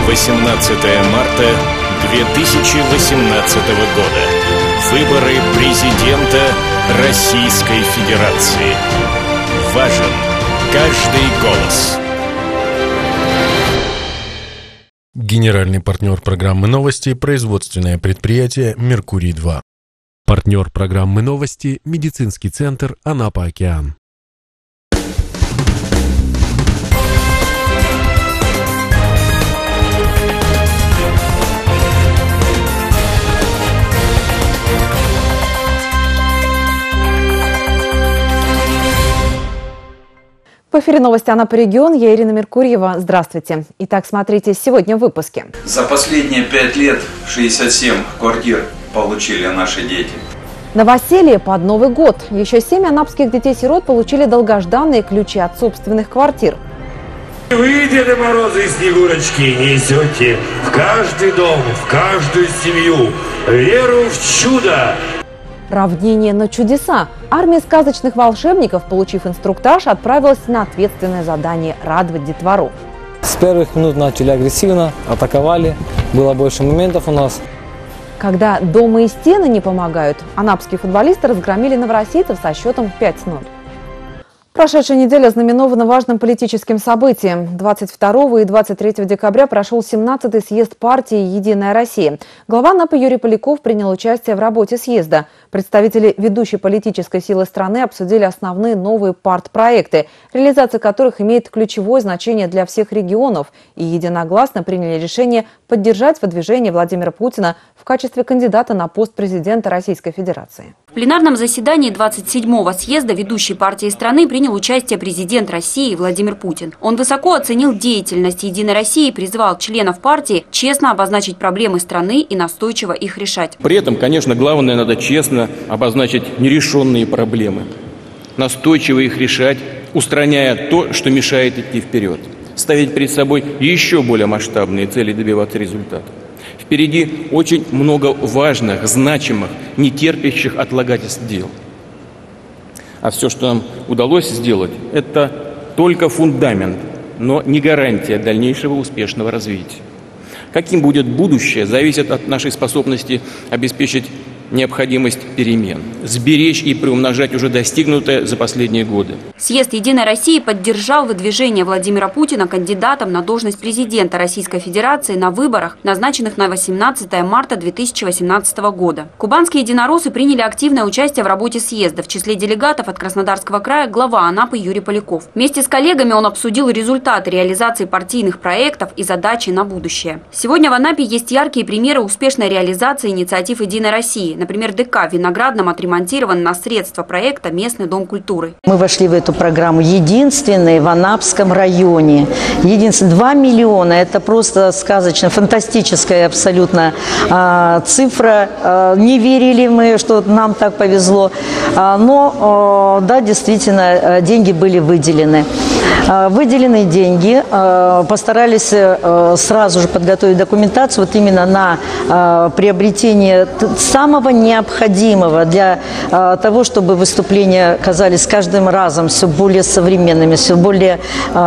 18 марта 2018 года. Выборы президента Российской Федерации. Важен каждый голос. Генеральный партнер программы «Новости» – производственное предприятие «Меркурий-2». Партнер программы «Новости» – медицинский центр «Анапа-Океан». В эфире новости «Анапа Регион». Я Ирина Меркурьева. Здравствуйте. Итак, смотрите сегодня в выпуске. За последние 5 лет 67 квартир получили наши дети. Новоселье под Новый год. Еще 7 анапских детей-сирот получили долгожданные ключи от собственных квартир. Вы, Деды Морозы и Снегурочки, несете в каждый дом, в каждую семью веру в чудо. Равнение на чудеса. Армия сказочных волшебников, получив инструктаж, отправилась на ответственное задание радовать детвору. С первых минут начали агрессивно, атаковали. Было больше моментов у нас. Когда дома и стены не помогают, анапские футболисты разгромили новороссийцев со счетом 5-0. Прошедшая неделя знаменована важным политическим событием. 22 и 23 декабря прошел 17-й съезд партии «Единая Россия». Глава Анапы Юрий Поляков принял участие в работе съезда. Представители ведущей политической силы страны обсудили основные новые партпроекты, реализация которых имеет ключевое значение для всех регионов, и единогласно приняли решение поддержать выдвижение Владимира Путина в качестве кандидата на пост президента Российской Федерации. В пленарном заседании 27-го съезда ведущей партии страны принял участие президент России Владимир Путин. Он высоко оценил деятельность «Единой России» и призвал членов партии честно обозначить проблемы страны и настойчиво их решать. При этом, конечно, главное, надо честно обозначить нерешенные проблемы, настойчиво их решать, устраняя то, что мешает идти вперед, ставить перед собой еще более масштабные цели и добиваться результата. Впереди очень много важных, значимых, не терпящих отлагательств дел. А все, что нам удалось сделать, это только фундамент, но не гарантия дальнейшего успешного развития. Каким будет будущее, зависит от нашей способности обеспечить необходимость перемен, сберечь и приумножать уже достигнутое за последние годы. Съезд «Единой России» поддержал выдвижение Владимира Путина кандидатом на должность президента Российской Федерации на выборах, назначенных на 18 марта 2018 года. Кубанские единороссы приняли активное участие в работе съезда. В числе делегатов от Краснодарского края глава Анапы Юрий Поляков. Вместе с коллегами он обсудил результаты реализации партийных проектов и задачи на будущее. Сегодня в Анапе есть яркие примеры успешной реализации инициатив «Единой России». Например, ДК в Виноградном отремонтирован на средства проекта «Местный дом культуры». Мы вошли в эту программу единственной в Анапском районе. 2 миллиона – это просто сказочно, фантастическая абсолютно цифра. Не верили мы, что нам так повезло. Но, да, действительно, деньги были выделены. Выделенные деньги, постарались сразу же подготовить документацию вот именно на приобретение самого необходимого для того, чтобы выступления казались с каждым разом все более современными, все более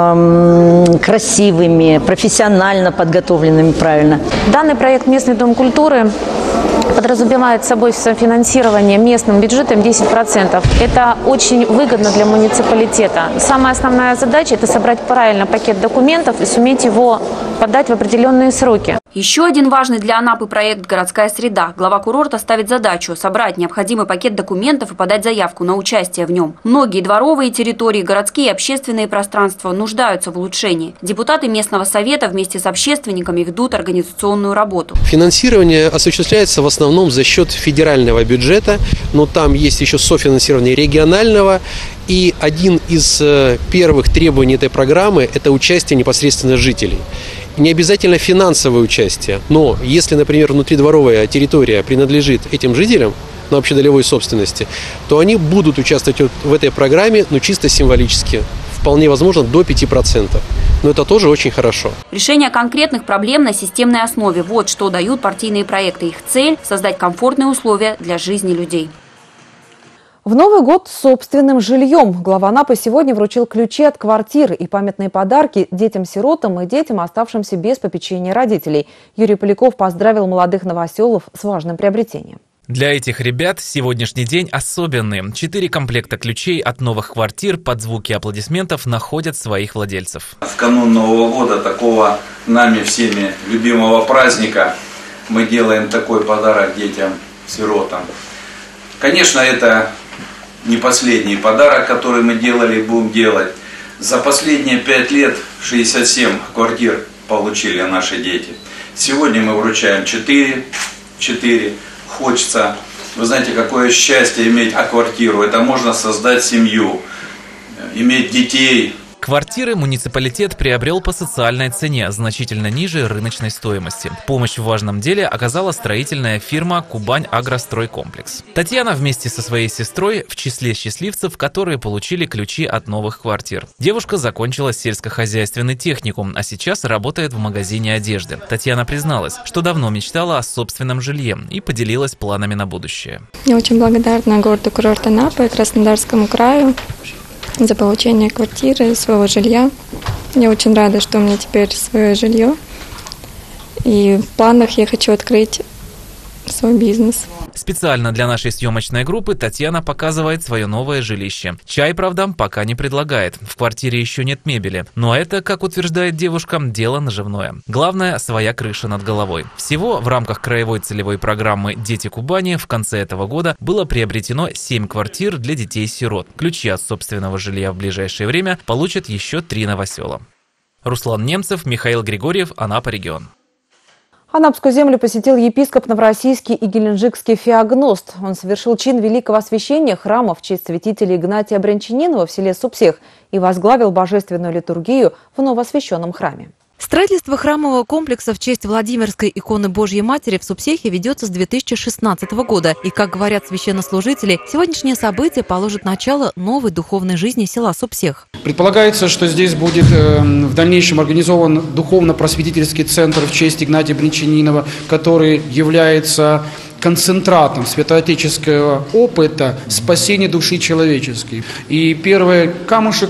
красивыми, профессионально подготовленными, правильно. Данный проект «Местный дом культуры» подразумевает собой софинансирование местным бюджетом 10%. Это очень выгодно для муниципалитета. Самая основная задача – это собрать правильно пакет документов и суметь его подать в определенные сроки. Еще один важный для Анапы проект «Городская среда». Глава курорта ставит задачу собрать необходимый пакет документов и подать заявку на участие в нем. Многие дворовые территории, городские и общественные пространства нуждаются в улучшении. Депутаты местного совета вместе с общественниками ведут организационную работу. Финансирование осуществляется в основном за счет федерального бюджета, но там есть еще софинансирование регионального. И один из первых требований этой программы – это участие непосредственно жителей. Не обязательно финансовое участие, но если, например, внутридворовая территория принадлежит этим жителям на общедолевой собственности, то они будут участвовать в этой программе, но чисто символически. Вполне возможно до 5%. Но это тоже очень хорошо. Решение конкретных проблем на системной основе – вот что дают партийные проекты. Их цель – создать комфортные условия для жизни людей. В Новый год с собственным жильем. Глава Анапы сегодня вручил ключи от квартир и памятные подарки детям-сиротам и детям, оставшимся без попечения родителей. Юрий Поляков поздравил молодых новоселов с важным приобретением. Для этих ребят сегодняшний день особенный. 4 комплекта ключей от новых квартир под звуки аплодисментов находят своих владельцев. В канун Нового года, такого нами всеми любимого праздника, мы делаем такой подарок детям-сиротам. Конечно, это не последний подарок, который мы делали и будем делать. За последние 5 лет 67 квартир получили наши дети. Сегодня мы вручаем 4. Хочется, вы знаете, какое счастье иметь квартиру. Это можно создать семью, иметь детей. Квартиры муниципалитет приобрел по социальной цене, значительно ниже рыночной стоимости. Помощь в важном деле оказала строительная фирма «Кубань-Агростройкомплекс». Татьяна вместе со своей сестрой в числе счастливцев, которые получили ключи от новых квартир. Девушка закончила сельскохозяйственный техникум, а сейчас работает в магазине одежды. Татьяна призналась, что давно мечтала о собственном жилье и поделилась планами на будущее. Я очень благодарна городу-курорту Анапы, Краснодарскому краю за получение квартиры, своего жилья. Я очень рада, что у меня теперь свое жилье. И в планах я хочу открыть свой бизнес. Специально для нашей съемочной группы Татьяна показывает свое новое жилище. Чай, правда, пока не предлагает. В квартире еще нет мебели. Но это, как утверждает девушка, дело наживное. Главное – своя крыша над головой. Всего в рамках краевой целевой программы «Дети Кубани» в конце этого года было приобретено 7 квартир для детей-сирот. Ключи от собственного жилья в ближайшее время получат еще 3 новосела. Руслан Немцев, Михаил Григорьев, Анапа, регион. Анапскую землю посетил епископ Новороссийский и Геленджикский Феогност. Он совершил чин великого освящения храма в честь святителя Игнатия Брянчанинова в селе Супсех и возглавил божественную литургию в новоосвященном храме. Строительство храмового комплекса в честь Владимирской иконы Божьей Матери в Супсехе ведется с 2016 года. И, как говорят священнослужители, сегодняшнее событие положит начало новой духовной жизни села Супсех. Предполагается, что здесь будет в дальнейшем организован духовно-просветительский центр в честь Игнатия Брянчанинова, который является концентратом святоотеческого опыта спасения души человеческой. И первый камушек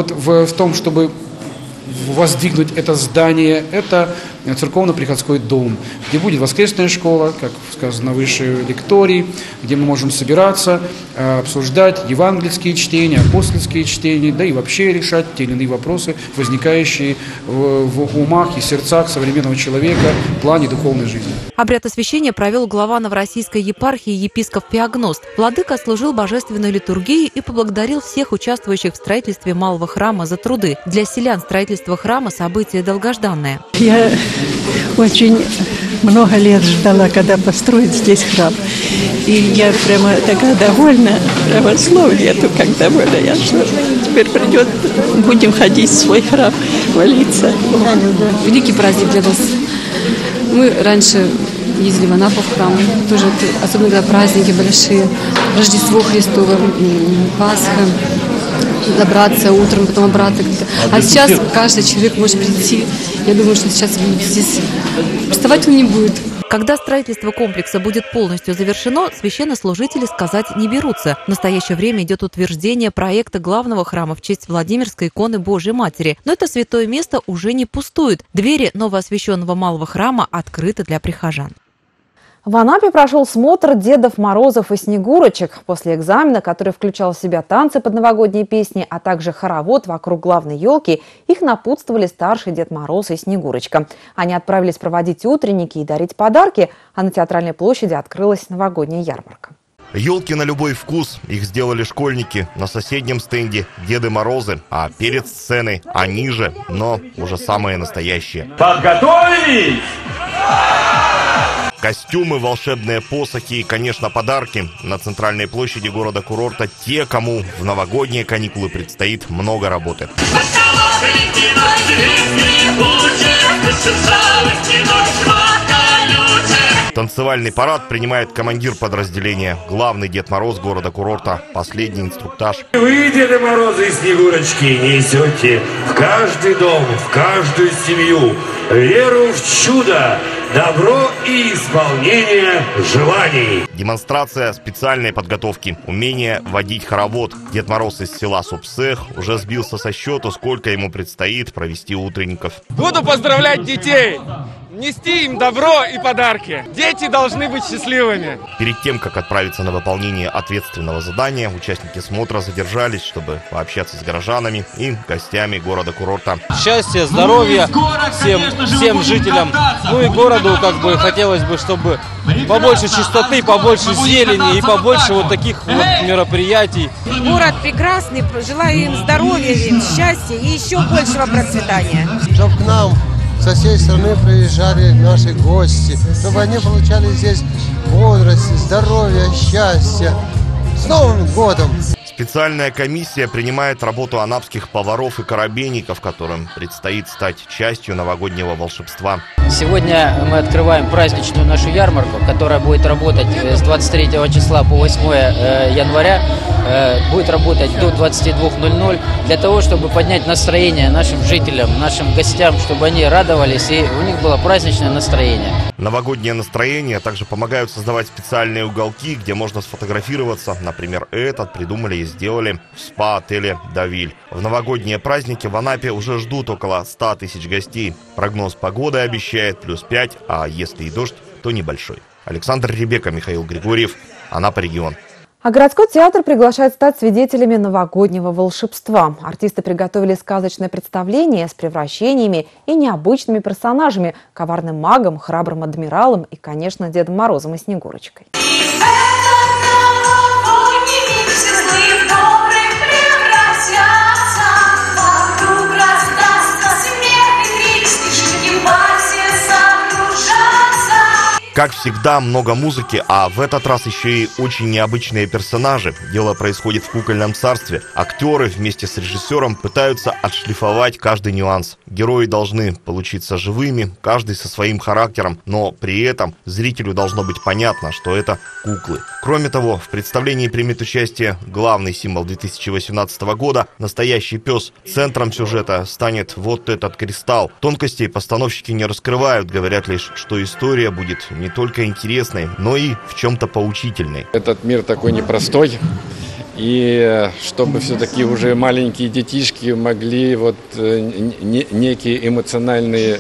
в том, чтобы воздвигнуть это здание, это церковно-приходской дом, где будет воскресная школа, как сказано выше, лекторий, где мы можем собираться, обсуждать евангельские чтения, апостольские чтения, да и вообще решать те или иные вопросы, возникающие в умах и сердцах современного человека в плане духовной жизни. Обряд освящения провел глава Новороссийской епархии епископ Феогност. Владыка служил божественной литургией и поблагодарил всех участвующих в строительстве малого храма за труды. Для селян строительство храма – событие долгожданное. Я очень много лет ждала, когда построят здесь храм. И я прямо такая довольна, прямо слов нету, как довольна я, что теперь придет, будем ходить в свой храм, молиться. Великий праздник для нас. Мы раньше ездили в Анапу в храм, тоже, особенно когда праздники большие, Рождество Христово, Пасха, добраться утром, потом обратно. А сейчас каждый человек может прийти. Я думаю, что сейчас здесь вставать он не будет. Когда строительство комплекса будет полностью завершено, священнослужители сказать не берутся. В настоящее время идет утверждение проекта главного храма в честь Владимирской иконы Божьей Матери. Но это святое место уже не пустует. Двери новоосвященного малого храма открыты для прихожан. В Анапе прошел смотр Дедов Морозов и Снегурочек. После экзамена, который включал в себя танцы под новогодние песни, а также хоровод вокруг главной елки, их напутствовали старший Дед Мороз и Снегурочка. Они отправились проводить утренники и дарить подарки, а на Театральной площади открылась новогодняя ярмарка. Елки на любой вкус. Их сделали школьники. На соседнем стенде Деды Морозы, а перед сценой они же, но уже самые настоящие. Подготовились! Костюмы, волшебные посохи и, конечно, подарки. На центральной площади города-курорта те, кому в новогодние каникулы предстоит много работы. Танцевальный парад принимает командир подразделения, главный Дед Мороз города-курорта, последний инструктаж. Вы, Деды Морозы и Снегурочки, несете в каждый дом, в каждую семью веру в чудо добро и исполнение желаний. Демонстрация специальной подготовки, умение водить хоровод. Дед Мороз из села Супсех уже сбился со счету, сколько ему предстоит провести утренников. Буду поздравлять детей, нести им добро и подарки. Дети должны быть счастливыми. Перед тем, как отправиться на выполнение ответственного задания, участники смотра задержались, чтобы пообщаться с горожанами и гостями города-курорта. Счастья, здоровья всем жителям. Ну и городу хотелось бы, чтобы побольше чистоты, побольше зелени и побольше вот таких вот мероприятий. Город прекрасный, желаю им здоровья, счастья и еще большего процветания. Чтобы к нам со всей страны приезжали наши гости, чтобы они получали здесь бодрость, здоровье, счастье. С Новым годом! Специальная комиссия принимает работу анапских поваров и корабейников, которым предстоит стать частью новогоднего волшебства. Сегодня мы открываем праздничную нашу ярмарку, которая будет работать с 23 числа по 8 января. Будет работать до 22:00 для того, чтобы поднять настроение нашим жителям, нашим гостям, чтобы они радовались и у них было праздничное настроение. Новогоднее настроение также помогают создавать специальные уголки, где можно сфотографироваться. Например, этот придумали и сделали в спа-отеле «Давиль». В новогодние праздники в Анапе уже ждут около 100 тысяч гостей. Прогноз погоды обещает +5, а если и дождь, то небольшой. Александр Ребека, Михаил Григорьев, Анапа регион. А городской театр приглашает стать свидетелями новогоднего волшебства. Артисты приготовили сказочное представление с превращениями и необычными персонажами, коварным магом, храбрым адмиралом и, конечно, Дедом Морозом и Снегурочкой. Как всегда, много музыки, а в этот раз еще и очень необычные персонажи. Дело происходит в кукольном царстве. Актеры вместе с режиссером пытаются отшлифовать каждый нюанс. Герои должны получиться живыми, каждый со своим характером, но при этом зрителю должно быть понятно, что это куклы. Кроме того, в представлении примет участие главный символ 2018 года – настоящий пес. Центром сюжета станет вот этот кристалл. Тонкостей постановщики не раскрывают, говорят лишь, что история будет не только интересной, но и в чем-то поучительной. Этот мир такой непростой, и чтобы все-таки уже маленькие детишки могли некие эмоциональные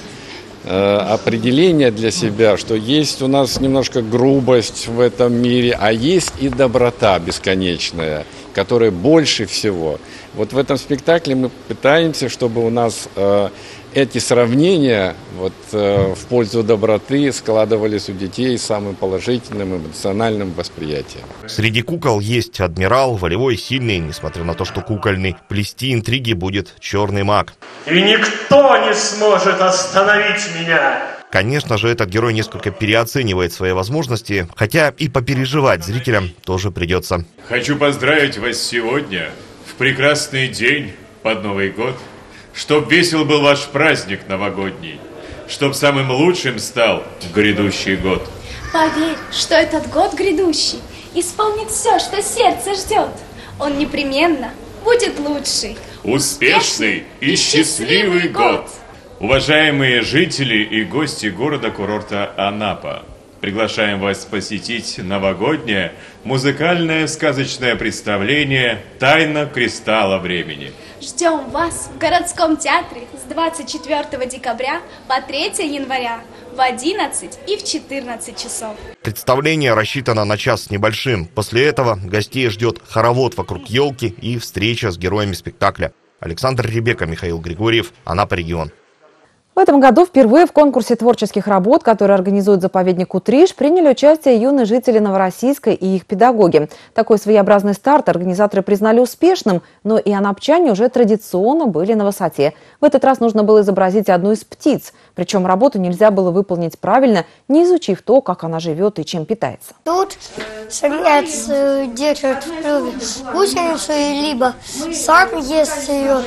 определения для себя, что есть у нас немножко грубость в этом мире, а есть и доброта бесконечная, которая больше всего. Вот в этом спектакле мы пытаемся, чтобы у нас эти сравнения в пользу доброты складывались у детей самым положительным эмоциональным восприятием. Среди кукол есть адмирал, волевой, сильный, несмотря на то, что кукольный. Плести интриги будет черный маг. И никто не сможет остановить меня. Конечно же, этот герой несколько переоценивает свои возможности, хотя и попереживать зрителям тоже придется. Хочу поздравить вас сегодня, в прекрасный день под Новый год. Чтоб весел был ваш праздник новогодний, чтоб самым лучшим стал грядущий год. Поверь, что этот год грядущий исполнит все, что сердце ждет. Он непременно будет лучший. Успешный и счастливый год! Уважаемые жители и гости города-курорта Анапа, приглашаем вас посетить новогоднее музыкальное сказочное представление «Тайна кристалла времени». Ждем вас в городском театре с 24 декабря по 3 января в 11 и в 14 часов. Представление рассчитано на час с небольшим. После этого гостей ждет хоровод вокруг елки и встреча с героями спектакля. Александр Ребека, Михаил Григорьев, Анапа регион. В этом году впервые в конкурсе творческих работ, который организует заповедник Утриш, приняли участие юные жители Новороссийска и их педагоги. Такой своеобразный старт организаторы признали успешным, но и анапчане уже традиционно были на высоте. В этот раз нужно было изобразить одну из птиц. Причем работу нельзя было выполнить правильно, не изучив то, как она живет и чем питается. Тут самец держит в клюве гусеницу, либо сам ест ее,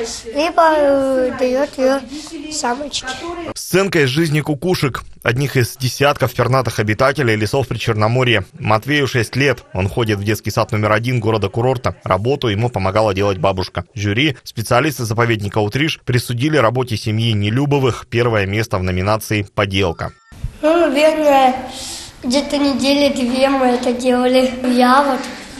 либо дает ее самочке. Сценка из жизни кукушек, одних из десятков пернатых обитателей лесов Причерноморья. Матвею 6 лет, он ходит в детский сад номер 1 города-курорта. Работу ему помогала делать бабушка. Жюри, специалисты заповедника Утриш присудили работе семьи Нелюбовых первое место в номинации «Поделка». Ну, наверное, где-то недели 2 мы это делали. Я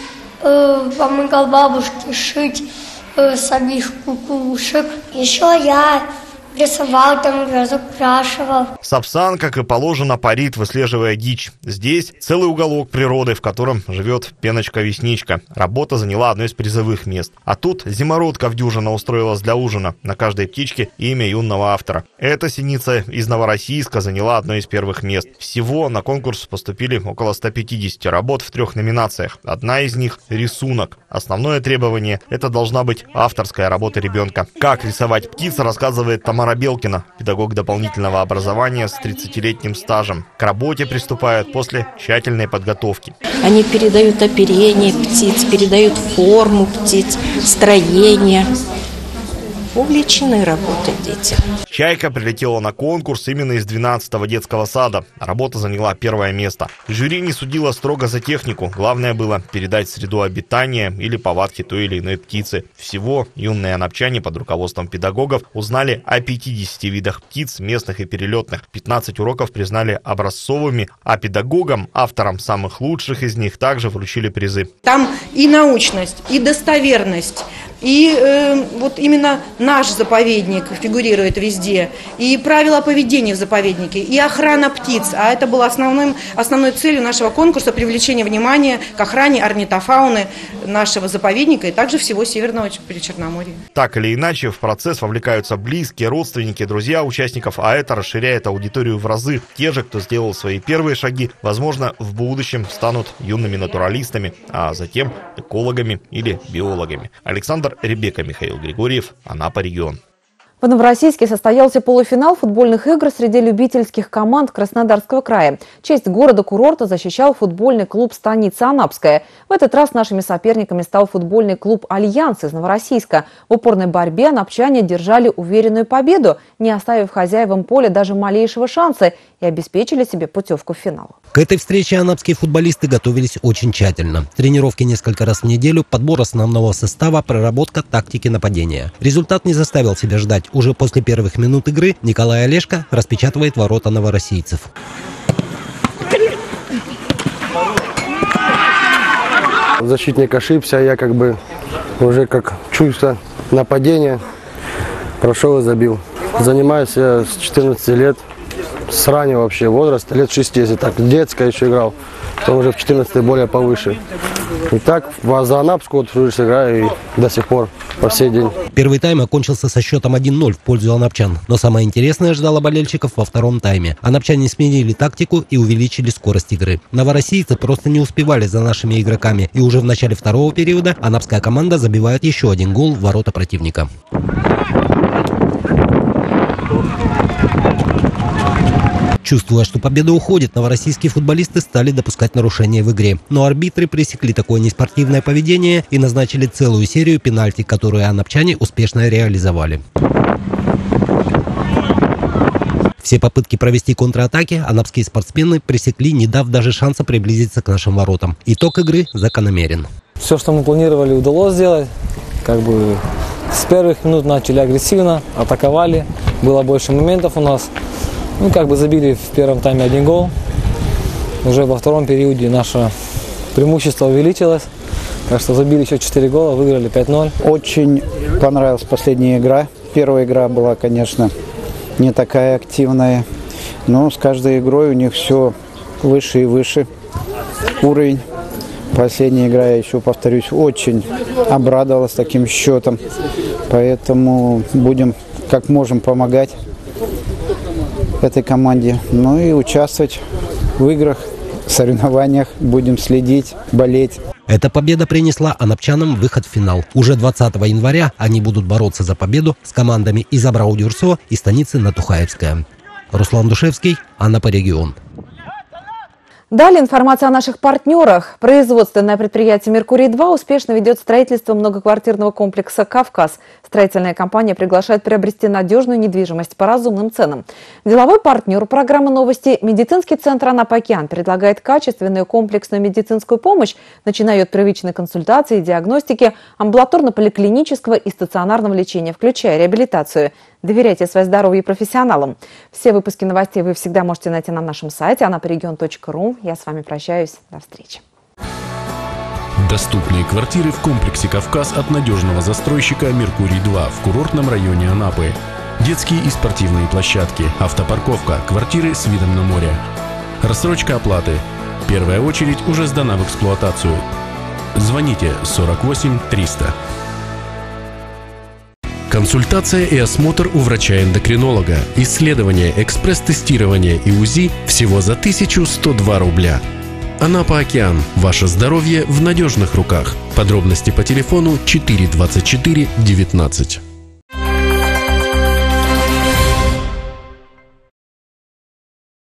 помогал бабушке шить самих кукушек. Еще я рисовал, там разукрашивал. Сапсан, как и положено, парит, выслеживая дичь. Здесь целый уголок природы, в котором живет пеночка-весничка. Работа заняла одно из призовых мест. А тут зимородка в дюжина устроилась для ужина. На каждой птичке имя юного автора. Эта синица из Новороссийска заняла одно из первых мест. Всего на конкурс поступили около 150 работ в 3 номинациях. Одна из них – рисунок. Основное требование – это должна быть авторская работа ребенка. Как рисовать птиц, рассказывает Тамара Белкина, педагог дополнительного образования с 30-летним стажем. К работе приступают после тщательной подготовки. Они передают оперение птиц, передают форму птиц, строение. Увлечены работой дети. Чайка прилетела на конкурс именно из 12-го детского сада. Работа заняла 1 место. Жюри не судило строго за технику. Главное было передать среду обитания или повадки той или иной птицы. Всего юные анапчане под руководством педагогов узнали о 50 видах птиц, местных и перелетных. 15 уроков признали образцовыми, а педагогам, авторам самых лучших из них, также вручили призы. Там и научность, и достоверность, и вот именно наш заповедник фигурирует везде, и правила поведения в заповеднике, и охрана птиц. А это было основной целью нашего конкурса – привлечение внимания к охране орнитофауны нашего заповедника и также всего Северного Причерноморья. Так или иначе, в процесс вовлекаются близкие, родственники, друзья участников, а это расширяет аудиторию в разы. Те же, кто сделал свои первые шаги, возможно, в будущем станут юными натуралистами, а затем экологами или биологами. Александр Ребека, Михаил Григорьев, Анапа, регион. В Новороссийске состоялся полуфинал футбольных игр среди любительских команд Краснодарского края. Честь города-курорта защищал футбольный клуб «Станица Анапская». В этот раз нашими соперниками стал футбольный клуб «Альянс» из Новороссийска. В упорной борьбе анапчане держали уверенную победу, не оставив хозяевам поля даже малейшего шанса, и обеспечили себе путевку в финал. К этой встрече анапские футболисты готовились очень тщательно. Тренировки несколько раз в неделю, подбор основного состава, проработка тактики нападения. Результат не заставил себя ждать. Уже после первых минут игры Николай Олешко распечатывает ворота новороссийцев. Защитник ошибся, я уже чувство нападения прошел и забил. Занимаюсь я с 14 лет, с раннего вообще возраста, лет 6, если так, детская еще играл, то уже в 14 более повыше. И так за Анапскую играю и до сих пор, по сей день. Первый тайм окончился со счетом 1-0 в пользу анапчан. Но самое интересное ждало болельщиков во втором тайме. Анапчане сменили тактику и увеличили скорость игры. Новороссийцы просто не успевали за нашими игроками. И уже в начале второго периода анапская команда забивает еще 1 гол в ворота противника. Чувствуя, что победа уходит, новороссийские футболисты стали допускать нарушения в игре. Но арбитры пресекли такое неспортивное поведение и назначили целую серию пенальти, которые анапчане успешно реализовали. Все попытки провести контратаки анапские спортсмены пресекли, не дав даже шанса приблизиться к нашим воротам. Итог игры закономерен. Все, что мы планировали, удалось сделать. С первых минут начали агрессивно, атаковали. Было больше моментов у нас. Забили в первом тайме 1 гол. Уже во втором периоде наше преимущество увеличилось. Так что забили еще 4 гола, выиграли 5-0. Очень понравилась последняя игра. Первая игра была, конечно, не такая активная. Но с каждой игрой у них все выше и выше уровень. Последняя игра, я еще повторюсь, очень обрадовалась таким счетом. Поэтому будем как можем помогать этой команде, и участвовать в играх, соревнованиях, будем следить, болеть. Эта победа принесла анапчанам выход в финал. Уже 20 января они будут бороться за победу с командами из Абрау-Дюрсо и станицы Натухаевская. Руслан Душевский, Анапа, регион. Далее информация о наших партнерах. Производственное предприятие «Меркурий-2» успешно ведет строительство многоквартирного комплекса «Кавказ». Строительная компания приглашает приобрести надежную недвижимость по разумным ценам. Деловой партнер программы «Новости» медицинский центр «Анапа-Океан» предлагает качественную комплексную медицинскую помощь, начиная от первичной консультации и диагностики, амбулаторно-поликлинического и стационарного лечения, включая реабилитацию. Доверяйте свое здоровье профессионалам. Все выпуски новостей вы всегда можете найти на нашем сайте anaporegion.ru. Я с вами прощаюсь. До встречи. Доступные квартиры в комплексе «Кавказ» от надежного застройщика «Меркурий-2» в курортном районе Анапы. Детские и спортивные площадки, автопарковка, квартиры с видом на море. Рассрочка оплаты. Первая очередь уже сдана в эксплуатацию. Звоните 48 300. Консультация и осмотр у врача-эндокринолога. Исследование, экспресс-тестирование и УЗИ всего за 1102 рубля. Анапа-Океан. Ваше здоровье в надежных руках. Подробности по телефону 4 24 19.